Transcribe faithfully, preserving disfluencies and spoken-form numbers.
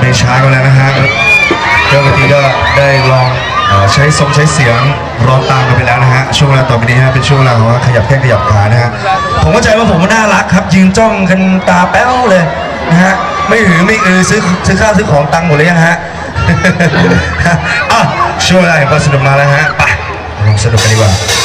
ไม่ช้ากันแล้วนะฮะเจ้าหน้าที่ก็ได้ลองใช้ทรงใช้เสียงร้องตามกันไปแล้วนะฮะช่วงเวลาต่อไปนี้ฮะเป็นช่วงเวลาของขยับแข้งขยับขานะฮะผมเข้าใจว่าผมน่ารักครับยืนจ้องกันตาแป้วเลยนะฮะไม่หือไม่อือซื้อซื้อข้าวซื้อของตังค์หมดเลยยังฮะอ่ะช่วงเวลาแห่งความสนุกมาแล้วฮะไปลองสนุกกันดีกว่า